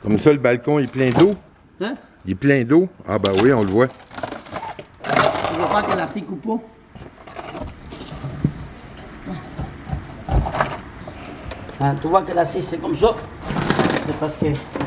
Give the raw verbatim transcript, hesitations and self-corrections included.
Comme ça, le balcon est plein d'eau. Hein? Il est plein d'eau. Ah ben oui, on le voit. Tu vois pas que la scie coupe pas? Hein, tu vois que la scie c'est comme ça. C'est parce que